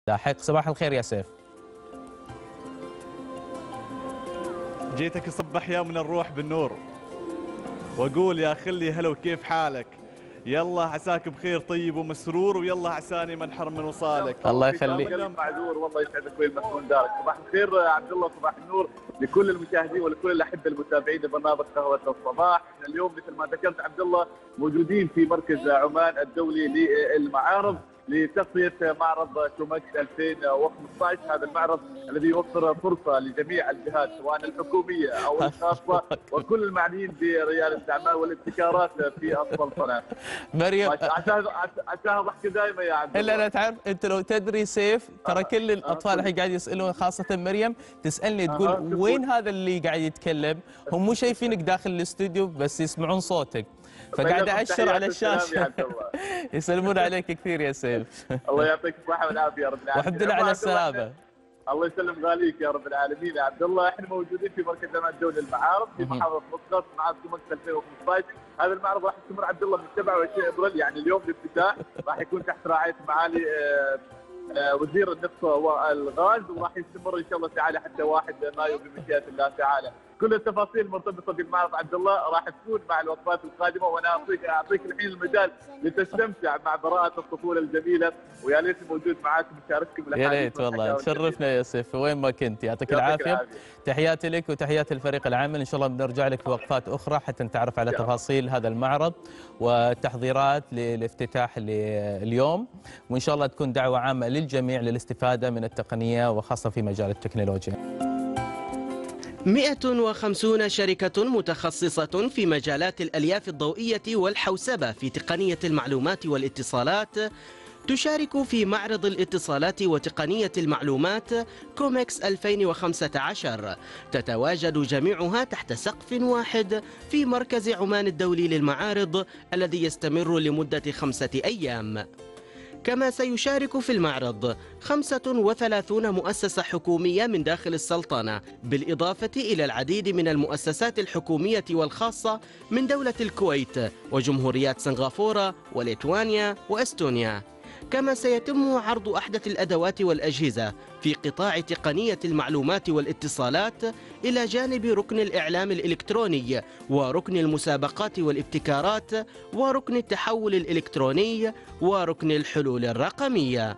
لاحق. صباح الخير يا سيف. جيتك اصبح يا من الروح بالنور واقول يا خلي هلا وكيف حالك، يلا عساك بخير طيب ومسرور، ويلا عساني ما انحرم من وصالك. الله يخليك. معذور والله يسعدك ويل مسكون دارك. صباح الخير عبد الله، صباح النور لكل المشاهدين ولكل الاحبه المتابعين لبرنامج قهوه الصباح. اليوم مثل ما ذكرت عبد الله موجودين في مركز عمان الدولي للمعارض لتغطيه معرض كومكس 2015. هذا المعرض الذي يوفر فرصه لجميع الجهات سواء الحكوميه او الخاصه وكل المعنيين برياده الاعمال والابتكارات في السلطنه. مريم عشان ضحك دائما يا عبد الله. الا انا تعرف انت لو تدري سيف ترى كل الاطفال الحين قاعد يسالون، خاصه مريم تسالني تقول وين هذا اللي قاعد يتكلم؟ هم مو شايفينك داخل الاستوديو بس يسمعون صوتك، فقاعد اشر على الشاشه. يسلمون عليك كثير يا سيف. الله يعطيك الصحه والعافيه يا رب العالمين. والحمد لله على السلامه. الله يسلم غاليك يا رب العالمين يا عبد الله. احنا موجودين في مركز عمان الدولي للمعارض في محافظه مسقط معرض كومكس 2015. هذا المعرض راح يستمر عبد الله من 27 ابريل، يعني اليوم الافتتاح راح يكون تحت رعايه معالي وزير النفط والغاز، وراح يستمر ان شاء الله تعالى حتى 1 مايو بمشيئه الله تعالى. كل التفاصيل المرتبطه بالمعرض عبد الله راح تكون مع الوقفات القادمه، وانا اعطيك الحين المجال لتستمتع مع براءه الطفوله الجميله، ويا ليت موجود معاكم مشارككم يا ريت والله تشرفنا يا سيف وين ما كنت. يعطيك العافيه. تحياتي لك وتحياتي الفريق العمل، ان شاء الله بنرجع لك في وقفات اخرى حتى نتعرف على تفاصيل هذا المعرض والتحضيرات للافتتاح اليوم، وان شاء الله تكون دعوه عامه للجميع للاستفاده من التقنيه وخاصه في مجال التكنولوجيا. 150 شركة متخصصة في مجالات الألياف الضوئية والحوسبة في تقنية المعلومات والاتصالات تشارك في معرض الاتصالات وتقنية المعلومات كومكس 2015. تتواجد جميعها تحت سقف واحد في مركز عمان الدولي للمعارض الذي يستمر لمدة 5 أيام. كما سيشارك في المعرض 35 مؤسسة حكومية من داخل السلطنة، بالإضافة إلى العديد من المؤسسات الحكومية والخاصة من دولة الكويت وجمهوريات سنغافورة وليتوانيا وأستونيا. كما سيتم عرض أحدث الأدوات والأجهزة في قطاع تقنية المعلومات والاتصالات، إلى جانب ركن الإعلام الإلكتروني وركن المسابقات والابتكارات وركن التحول الإلكتروني وركن الحلول الرقمية.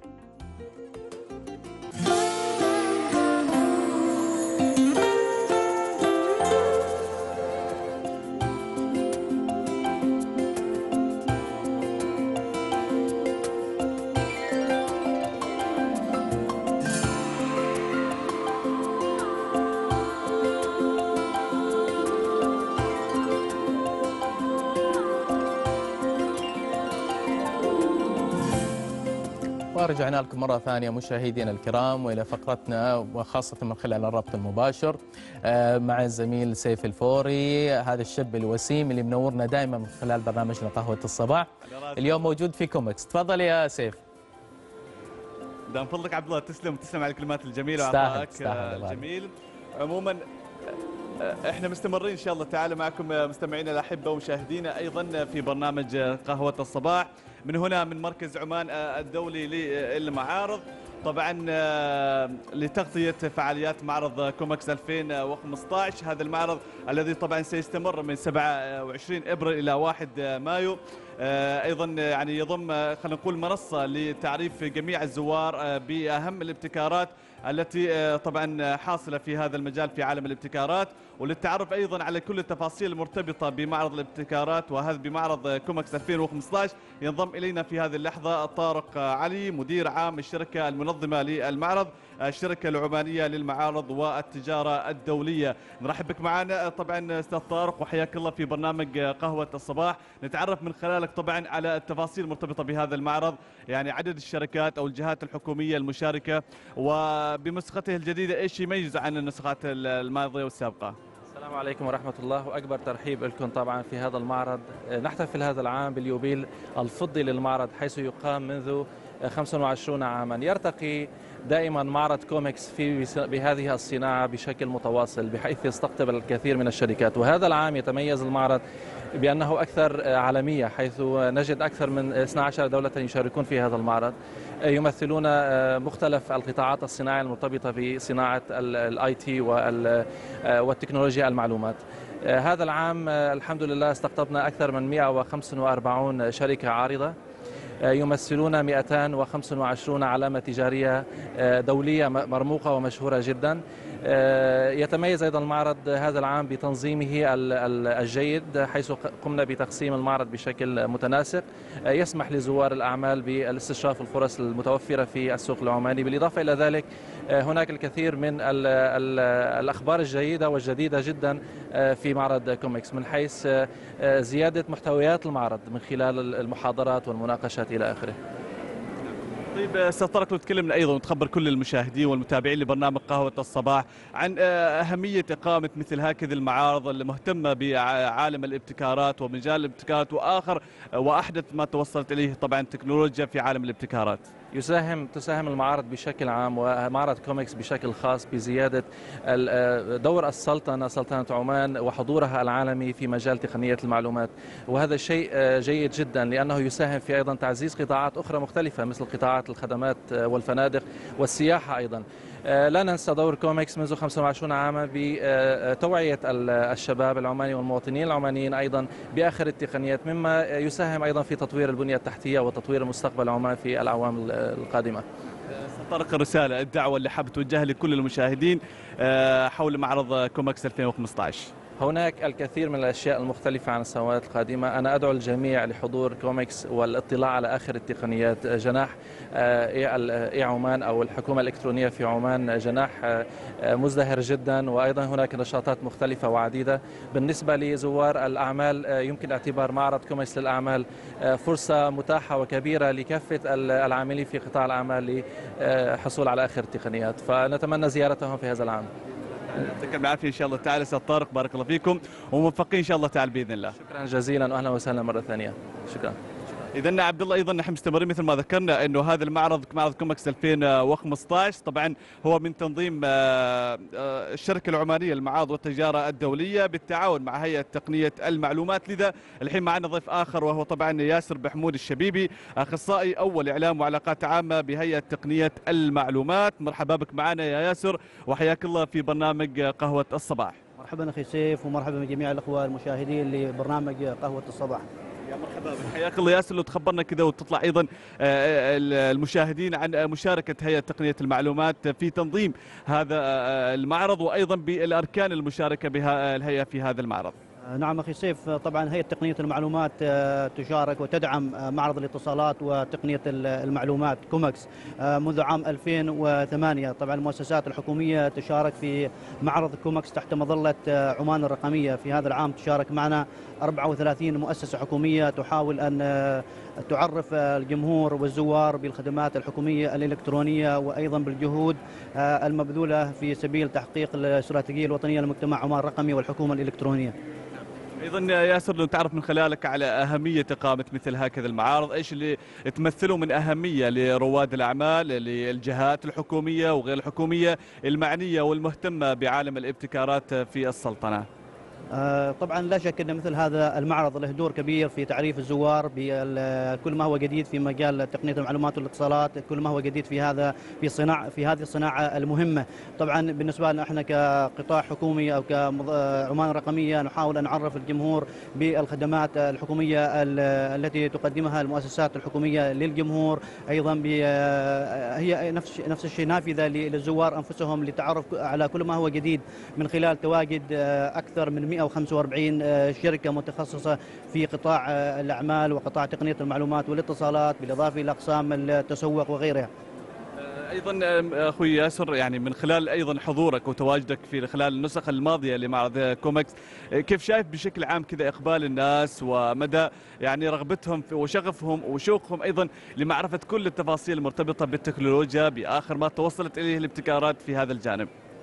ورجعنا لكم مرة ثانية مشاهدينا الكرام وإلى فقرتنا، وخاصة من خلال الربط المباشر مع الزميل سيف الفوري، هذا الشاب الوسيم اللي منورنا دائما من خلال برنامجنا قهوة الصباح. اليوم موجود في كومكس. تفضل يا سيف. دام فضلك عبد الله. تسلم على الكلمات الجميلة وعطائك الجميل. عموما احنا مستمرين ان شاء الله تعالى معكم مستمعينا الاحبه ومشاهدينا ايضا في برنامج قهوه الصباح من هنا من مركز عمان الدولي للمعارض، طبعا لتغطيه فعاليات معرض كومكس 2015. هذا المعرض الذي طبعا سيستمر من 27 ابريل الى 1 مايو. ايضا يعني يضم خلينا نقول منصه لتعريف جميع الزوار باهم الابتكارات التي طبعا حاصله في هذا المجال في عالم الابتكارات، وللتعرف ايضا على كل التفاصيل المرتبطه بمعرض الابتكارات وهذا بمعرض كومكس 2015. ينضم الينا في هذه اللحظه طارق علي مدير عام الشركه المنظمه للمعرض، الشركه العمانيه للمعارض والتجاره الدوليه. نرحب بك معنا طبعا استاذ طارق وحياك الله في برنامج قهوه الصباح. نتعرف من خلالك طبعا على التفاصيل المرتبطه بهذا المعرض، يعني عدد الشركات او الجهات الحكوميه المشاركه، وبنسخته الجديده ايش يميز عن النسخات الماضيه والسابقه؟ السلام عليكم ورحمة الله، وأكبر ترحيب لكم طبعا في هذا المعرض. نحتفل هذا العام باليوبيل الفضي للمعرض، حيث يقام منذ 25 عاما، يرتقي دائما معرض كومكس بهذه الصناعة بشكل متواصل بحيث يستقطب الكثير من الشركات، وهذا العام يتميز المعرض بأنه أكثر عالمية، حيث نجد أكثر من 12 دولة يشاركون في هذا المعرض، يمثلون مختلف القطاعات الصناعية المرتبطة بصناعة الاي تي والتكنولوجيا المعلومات. هذا العام الحمد لله استقطبنا أكثر من 145 شركة عارضة يمثلون 225 علامة تجارية دولية مرموقة ومشهورة جدا. يتميز أيضا المعرض هذا العام بتنظيمه الجيد، حيث قمنا بتقسيم المعرض بشكل متناسق يسمح لزوار الأعمال بالاستشراف الفرص المتوفرة في السوق العماني. بالإضافة إلى ذلك هناك الكثير من الأخبار الجيدة والجديدة جدا في معرض كومكس، من حيث زيادة محتويات المعرض من خلال المحاضرات والمناقشات إلى آخره. طيب استاذ طارق، لو تكلمنا ايضا وتخبر كل المشاهدين والمتابعين لبرنامج قهوة الصباح عن اهمية اقامة مثل هكذا المعارض المهتمة بعالم الابتكارات ومجال الابتكارات واحدث ما توصلت اليه طبعا التكنولوجيا في عالم الابتكارات. تساهم المعارض بشكل عام ومعرض كومكس بشكل خاص بزيادة دور سلطنة عمان وحضورها العالمي في مجال تقنية المعلومات، وهذا شيء جيد جدا لأنه يساهم في أيضا تعزيز قطاعات أخرى مختلفة مثل قطاعات الخدمات والفنادق والسياحة أيضا. لا ننسى دور كومكس منذ 25 عاما بتوعية الشباب العماني والمواطنين العمانيين أيضا بآخر التقنيات، مما يساهم أيضا في تطوير البنية التحتية وتطوير مستقبل عمان في الأعوام القادمة. طارق، الرسالة الدعوة اللي حاب توجهها لكل المشاهدين حول معرض كومكس 2015. هناك الكثير من الأشياء المختلفة عن السنوات القادمة. أنا أدعو الجميع لحضور كومكس والاطلاع على آخر التقنيات. جناح عمان أو الحكومة الإلكترونية في عمان جناح مزدهر جدا، وأيضا هناك نشاطات مختلفة وعديدة. بالنسبة لزوار الأعمال يمكن اعتبار معرض كومكس للأعمال فرصة متاحة وكبيرة لكافة العاملين في قطاع الأعمال للحصول على آخر التقنيات، فنتمنى زيارتهم في هذا العام. يعطيكم العافيه ان شاء الله تعالى. استاذ طارق، بارك الله فيكم وموفقين ان شاء الله تعالى باذن الله. شكرا جزيلا واهلا وسهلا مره ثانيه. شكرا. إذا عبد الله أيضا نحن مستمرين مثل ما ذكرنا أنه هذا معرض كومكس 2015 طبعا هو من تنظيم الشركة العمانية للمعارض والتجارة الدولية بالتعاون مع هيئة تقنية المعلومات. لذا الحين معنا ضيف آخر وهو طبعا ياسر بحمود الشبيبي، أخصائي أول إعلام وعلاقات عامة بهيئة تقنية المعلومات. مرحبا بك معنا يا ياسر وحياك الله في برنامج قهوة الصباح. مرحبا أخي سيف ومرحبا بجميع الأخوة المشاهدين لبرنامج قهوة الصباح. يا مرحبا بك، حياك الله ياسر. لو تخبرنا كذا وتطلع ايضا المشاهدين عن مشاركه هيئه تقنيه المعلومات في تنظيم هذا المعرض وايضا بالاركان المشاركه بها الهيئه في هذا المعرض. نعم أخي سيف، طبعا هيئة تقنية المعلومات تشارك وتدعم معرض الاتصالات وتقنية المعلومات كومكس منذ عام 2008. طبعا المؤسسات الحكومية تشارك في معرض كومكس تحت مظلة عمان الرقمية. في هذا العام تشارك معنا 34 مؤسسة حكومية تحاول أن تعرف الجمهور والزوار بالخدمات الحكومية الإلكترونية وأيضا بالجهود المبذولة في سبيل تحقيق الاستراتيجية الوطنية لمجتمع عمان الرقمي والحكومة الإلكترونية. ايضا ياسر لو نتعرف من خلالك على اهميه اقامه مثل هكذا المعارض، ايش اللي تمثله من اهميه لرواد الاعمال للجهات الحكوميه وغير الحكوميه المعنيه والمهتمه بعالم الابتكارات في السلطنه؟ طبعا لا شك ان مثل هذا المعرض له دور كبير في تعريف الزوار بكل ما هو جديد في مجال تقنيه المعلومات والاتصالات، كل ما هو جديد في هذه الصناعه المهمه. طبعا بالنسبه لنا احنا كقطاع حكومي او كعمان رقميه نحاول ان نعرف الجمهور بالخدمات الحكوميه التي تقدمها المؤسسات الحكوميه للجمهور، ايضا هي نفس الشيء نافذه للزوار انفسهم للتعرف على كل ما هو جديد من خلال تواجد اكثر من 145 شركة متخصصة في قطاع الأعمال وقطاع تقنية المعلومات والاتصالات بالإضافة إلى أقسام التسوق وغيرها. ايضا اخوي ياسر، يعني من خلال ايضا حضورك وتواجدك في خلال النسخ الماضيه لمعرض كومكس، كيف شايف بشكل عام كذا اقبال الناس ومدى يعني رغبتهم وشغفهم وشوقهم ايضا لمعرفه كل التفاصيل المرتبطه بالتكنولوجيا باخر ما توصلت اليه الابتكارات في هذا الجانب؟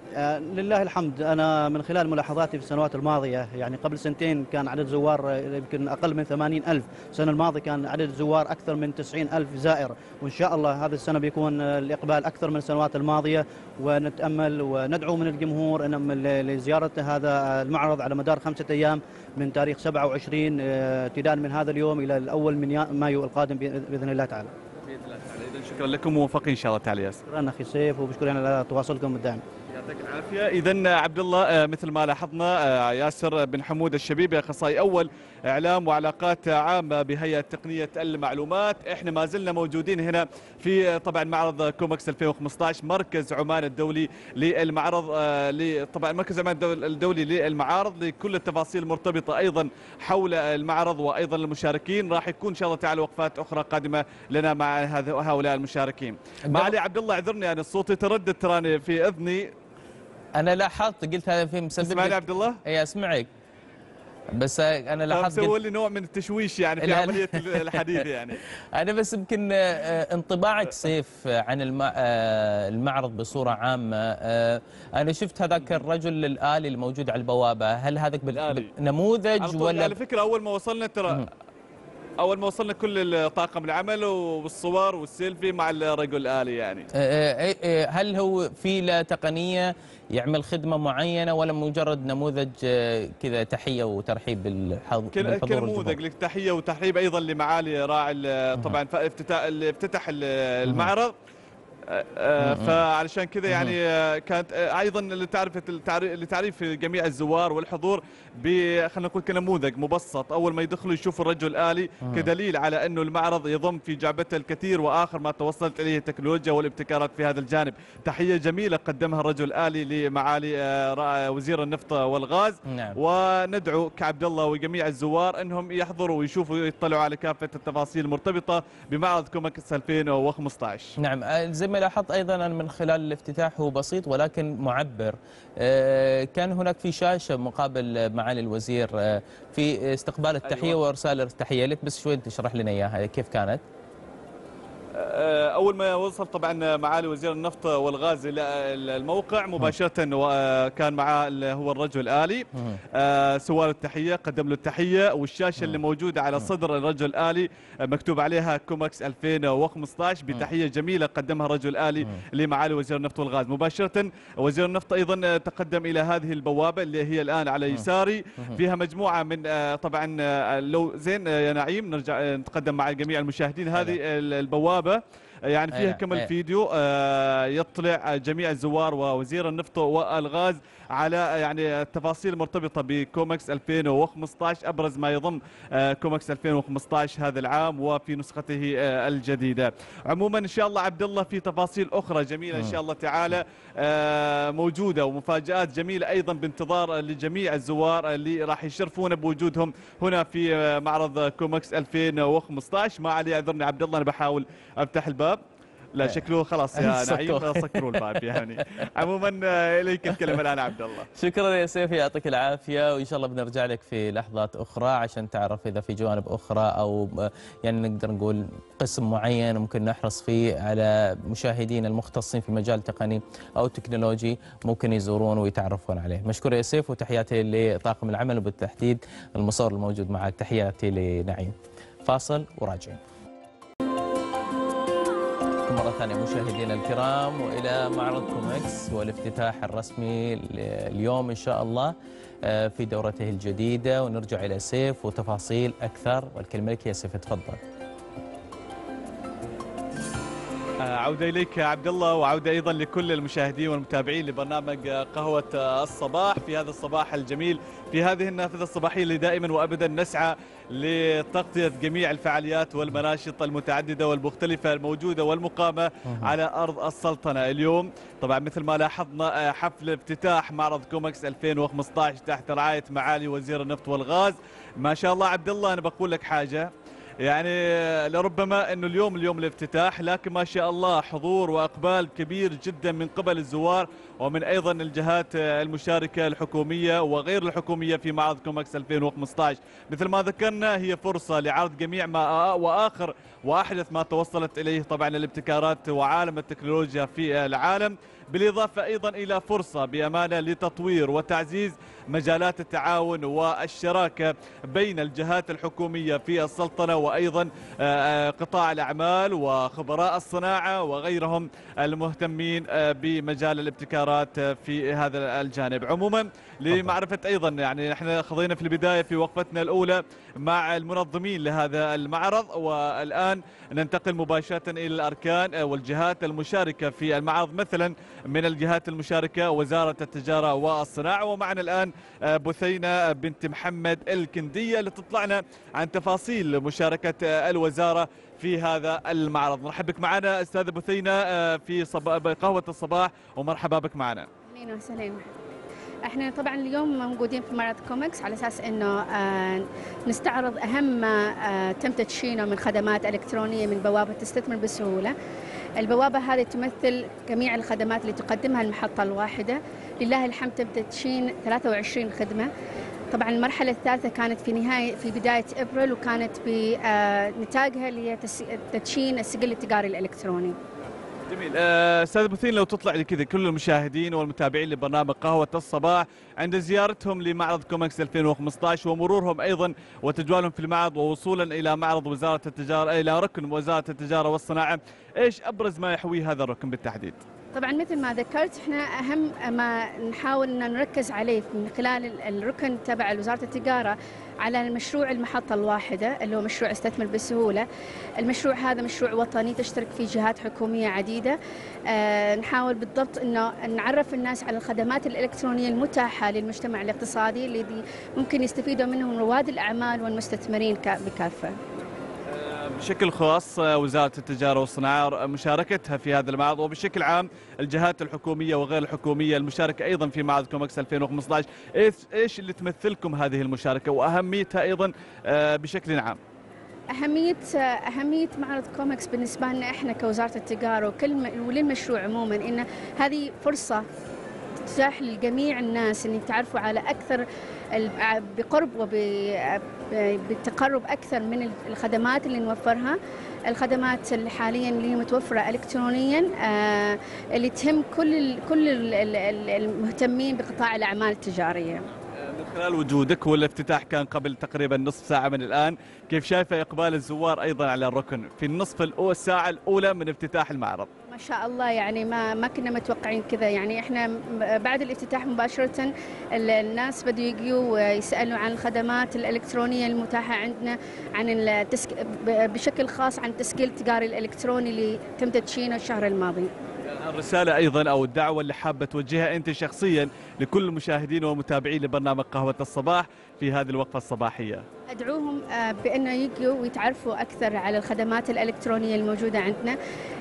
لله الحمد. أنا من خلال ملاحظاتي في السنوات الماضية، يعني قبل سنتين كان عدد الزوار يمكن أقل من 80,000، السنة الماضية كان عدد الزوار أكثر من 90,000 زائر، وإن شاء الله هذه السنة بيكون الإقبال أكثر من السنوات الماضية. ونتأمل وندعو من الجمهور لزيارة هذا المعرض على مدار 5 أيام من تاريخ 27 ابتداء من هذا اليوم إلى الأول من مايو القادم بإذن الله تعالى. بإذن الله تعالى. إذن شكرا لكم وموفقين إن شاء الله تعالى ياسر. شكرا أخي سيف، وبشكرا على تواصلكم الدائم. يعطيك العافية. إذا عبد الله مثل ما لاحظنا ياسر بن حمود الشبيبي أخصائي أول إعلام وعلاقات عامة بهيئة تقنية المعلومات. إحنا ما زلنا موجودين هنا في طبعا معرض كومكس 2015 مركز عمان الدولي للمعرض، طبعا مركز عمان الدولي للمعارض لكل التفاصيل المرتبطة أيضا حول المعرض وأيضا المشاركين. راح يكون إن شاء الله تعالى وقفات أخرى قادمة لنا مع هؤلاء المشاركين. معالي عبد الله اعذرني يعني الصوت يتردد تراني في أذني. أنا لاحظت قلت هذا في مسبب. تسمعني عبد الله؟ اي اسمعك، بس انا لاحظت سووا لي نوع من التشويش يعني في عمليه الحديث يعني. انا بس يمكن انطباعك سيف عن المعرض بصوره عامه. انا شفت هذاك الرجل الآلي الموجود على البوابه، هل هذاك نموذج ولا؟ على فكره اول ما وصلنا ترى اول ما وصلنا كل طاقم العمل والصور والسيلفي مع الرجل الآلي يعني. هل هو في له تقنيه يعمل خدمه معينه ولا مجرد نموذج كذا تحيه وترحيب بالحضور؟ كنموذج للتحيه وترحيب ايضا لمعالي راعي طبعا اللي افتتح المعرض. فعلشان كذا يعني كانت ايضا لتعريف جميع الزوار والحضور خلينا نقول كنموذج مبسط اول ما يدخلوا يشوفوا الرجل الآلي كدليل على انه المعرض يضم في جعبته الكثير واخر ما توصلت اليه التكنولوجيا والابتكارات في هذا الجانب. تحيه جميله قدمها الرجل الآلي لمعالي وزير النفط والغاز. نعم. وندعو كعبد الله وجميع الزوار انهم يحضروا ويشوفوا ويطلعوا على كافه التفاصيل المرتبطه بمعرض كومكس 2015. نعم. زي ما لاحظت ايضا من خلال الافتتاح هو بسيط ولكن معبر. كان هناك في شاشه مقابل معالي الوزير في استقبال التحيه. أيوة. وارسال التحيه لك، بس شوي تشرح لنا اياها كيف كانت. أول ما وصل طبعا معالي وزير النفط والغاز إلى الموقع مباشرة وكان معاه هو الرجل الآلي. سوى له التحية، قدم له التحية، والشاشة اللي موجودة على صدر الرجل الآلي مكتوب عليها كومكس 2015 بتحية جميلة قدمها الرجل الآلي لمعالي وزير النفط والغاز. مباشرة وزير النفط أيضا تقدم إلى هذه البوابة اللي هي الآن على يساري، فيها مجموعة من طبعا لو زين يا نعيم نرجع نتقدم مع جميع المشاهدين. هذه البوابة يعني فيها كم فيديو يطلع جميع الزوار ووزير النفط والغاز على يعني التفاصيل المرتبطة بكومكس 2015، أبرز ما يضم كومكس 2015 هذا العام وفي نسخته الجديدة. عموما إن شاء الله عبد الله في تفاصيل أخرى جميلة إن شاء الله تعالى موجودة، ومفاجآت جميلة أيضا بانتظار لجميع الزوار اللي راح يشرفون بوجودهم هنا في معرض كومكس 2015. ما علي اعذرني عبد الله، أنا بحاول أفتح الباب. لا شكله خلاص يا نعيم سكروا الباب يعني. عموما اليك الكلمه الان عبد الله. شكرا يا سيف، يعطيك العافيه، وان شاء الله بنرجع لك في لحظات اخرى عشان تعرف اذا في جوانب اخرى او يعني نقدر نقول قسم معين ممكن نحرص فيه على مشاهدين المختصين في مجال تقني او تكنولوجي ممكن يزورون ويتعرفون عليه. مشكور يا سيف، وتحياتي لطاقم العمل وبالتحديد المصور الموجود معك. تحياتي لنعيم. فاصل وراجعين مرة ثانية مشاهدينا الكرام وإلى معرض كومكس والافتتاح الرسمي اليوم إن شاء الله في دورته الجديدة. ونرجع إلى سيف وتفاصيل أكثر، والكلمة لك يا سيف، تفضل. عودة إليك عبد الله، وعودة أيضا لكل المشاهدين والمتابعين لبرنامج قهوة الصباح في هذا الصباح الجميل، في هذه النافذة الصباحية اللي دائما وأبدا نسعى لتغطية جميع الفعاليات والمناشط المتعددة والمختلفة الموجودة والمقامة على أرض السلطنة. اليوم طبعا مثل ما لاحظنا حفل افتتاح معرض كومكس 2015 تحت رعاية معالي وزير النفط والغاز. ما شاء الله عبد الله، أنا بقول لك حاجة، يعني لربما انه اليوم الافتتاح، لكن ما شاء الله حضور واقبال كبير جدا من قبل الزوار ومن ايضا الجهات المشاركه الحكوميه وغير الحكوميه في معرض كومكس 2015. مثل ما ذكرنا هي فرصه لعرض جميع ما واخر واحدث ما توصلت اليه طبعا الابتكارات وعالم التكنولوجيا في العالم، بالاضافه ايضا الى فرصه بامانه لتطوير وتعزيز مجالات التعاون والشراكه بين الجهات الحكوميه في السلطنه وايضا قطاع الاعمال وخبراء الصناعه وغيرهم المهتمين بمجال الابتكارات في هذا الجانب. عموما لمعرفه ايضا يعني نحن خضينا في البدايه في وقفتنا الاولى مع المنظمين لهذا المعرض، والان ننتقل مباشره الى الاركان والجهات المشاركه في المعرض، مثلا من الجهات المشاركه وزاره التجاره والصناعه. ومعنا الان بثينه بنت محمد الكنديه لتطلعنا عن تفاصيل مشاركه الوزاره في هذا المعرض. نرحب بك معنا استاذه بثينه في قهوه الصباح، ومرحبا بك معنا. اهلا وسهلا. احنا طبعا اليوم موجودين في معرض كومكس على اساس انه نستعرض اهم ما تم تدشينه من خدمات الكترونيه من بوابه تستثمر بسهوله. البوابه هذه تمثل جميع الخدمات اللي تقدمها المحطه الواحده. لله الحمد تم تدشين 23 خدمه. طبعا المرحله الثالثه كانت في بدايه ابريل، وكانت بنتاجها اللي هي تدشين السجل التجاري الالكتروني. جميل. استاذ بثين، لو تطلع لي كذا كل المشاهدين والمتابعين لبرنامج قهوة الصباح عند زيارتهم لمعرض كومكس 2015 ومرورهم ايضا وتجوالهم في المعرض ووصولا الى معرض وزارة التجارة الى ركن وزارة التجارة والصناعة، ايش ابرز ما يحوي هذا الركن بالتحديد؟ طبعا مثل ما ذكرت احنا اهم ما نحاول ان نركز عليه من خلال الركن تبع وزارة التجارة على المشروع المحطة الواحدة اللي هو مشروع استثمر بسهولة. المشروع هذا مشروع وطني تشترك فيه جهات حكومية عديدة. نحاول بالضبط انه نعرف الناس على الخدمات الالكترونية المتاحة للمجتمع الاقتصادي اللي ممكن يستفيدوا منهم رواد الاعمال والمستثمرين بكافة. بشكل خاص وزارة التجارة والصناعة مشاركتها في هذا المعرض، وبشكل عام الجهات الحكومية وغير الحكومية المشاركة أيضا في معرض كومكس 2015، إيش اللي تمثلكم هذه المشاركة وأهميتها أيضا بشكل عام؟ أهمية معرض كومكس بالنسبة لنا إحنا كوزارة التجارة وللمشروع عموما إن هذه فرصة تتاح لجميع الناس ان يتعرفوا على اكثر بقرب وبالتقرب اكثر من الخدمات اللي نوفرها. الخدمات اللي حاليا اللي متوفره الكترونيا اللي تهم كل المهتمين بقطاع الاعمال التجاريه. من خلال وجودك والافتتاح كان قبل تقريبا نصف ساعة من الآن، كيف شايفة إقبال الزوار أيضا على الركن في الساعة الأولى من افتتاح المعرض؟ ما شاء الله، يعني ما كنا متوقعين كذا. يعني احنا بعد الافتتاح مباشرة الناس بدوا يجوا ويسألوا عن الخدمات الإلكترونية المتاحة عندنا، عن بشكل خاص عن التسجيل التجاري الإلكتروني اللي تم تدشينه الشهر الماضي. الرسالة أيضا أو الدعوة اللي حابة توجهها أنت شخصيا لكل المشاهدين والمتابعين لبرنامج قهوة الصباح في هذه الوقفة الصباحية؟ أدعوهم بأنه يجوا ويتعرفوا أكثر على الخدمات الإلكترونية الموجودة عندنا.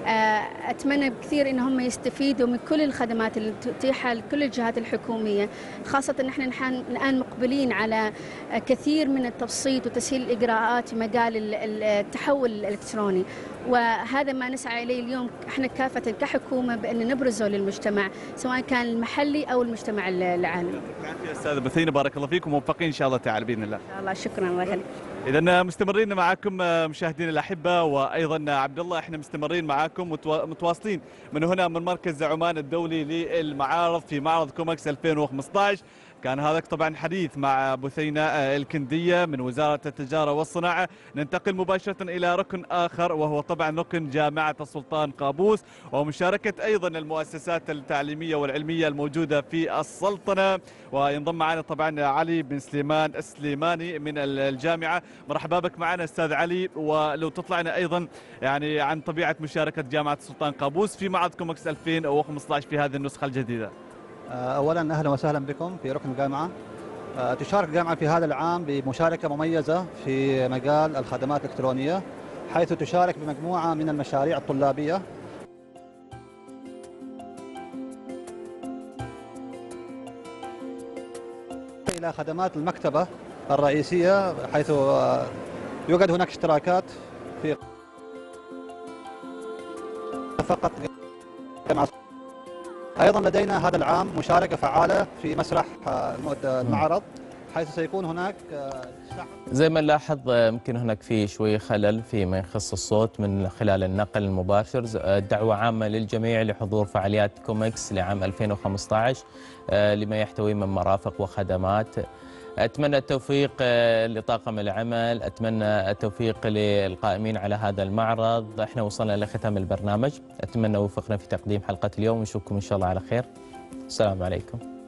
أتمنى بكثير أنهم يستفيدوا من كل الخدمات اللي تتيحها لكل الجهات الحكومية، خاصة نحن الآن مقبلين على كثير من التبسيط وتسهيل الإجراءات في مجال التحول الإلكتروني، وهذا ما نسعى إليه اليوم احنا كافة كحكومة بأن نبرزه للمجتمع سواء كان المحلي أو المجتمع العالمي. يا أستاذة بثينة، بارك الله فيكم وموفقين إن شاء الله تعالى بإذن الله. إن شاء الله، شكرا، الله يخليك. إذا مستمرين معكم مشاهدينا الأحبة، وأيضا عبد الله احنا مستمرين معكم متواصلين من هنا من مركز عمان الدولي للمعارض في معرض كومكس 2015. كان هذا طبعا حديث مع بثينة الكندية من وزارة التجارة والصناعة. ننتقل مباشرة إلى ركن آخر وهو طبعا ركن جامعة السلطان قابوس، ومشاركة أيضا المؤسسات التعليمية والعلمية الموجودة في السلطنة. وينضم معنا طبعا علي بن سليمان السليماني من الجامعة. مرحبا بك معنا أستاذ علي، ولو تطلعنا أيضا يعني عن طبيعة مشاركة جامعة السلطان قابوس في معرض كومكس 2015 في هذه النسخة الجديدة. أولا أهلا وسهلا بكم في ركن الجامعة. تشارك الجامعة في هذا العام بمشاركة مميزة في مجال الخدمات الإلكترونية، حيث تشارك بمجموعة من المشاريع الطلابية إلى خدمات المكتبة الرئيسية، حيث يوجد هناك اشتراكات في فقط جامعة. أيضا لدينا هذا العام مشاركة فعالة في مسرح المعرض، حيث سيكون هناك زي ما نلاحظ يمكن هناك في شوي خلل فيما يخص الصوت من خلال النقل المباشر. دعوة عامة للجميع لحضور فعاليات كوميكس لعام 2015 لما يحتوي من مرافق وخدمات. أتمنى التوفيق لطاقم العمل، أتمنى التوفيق للقائمين على هذا المعرض. احنا وصلنا لختام البرنامج، أتمنى وفقنا في تقديم حلقة اليوم، ونشوفكم إن شاء الله على خير. السلام عليكم.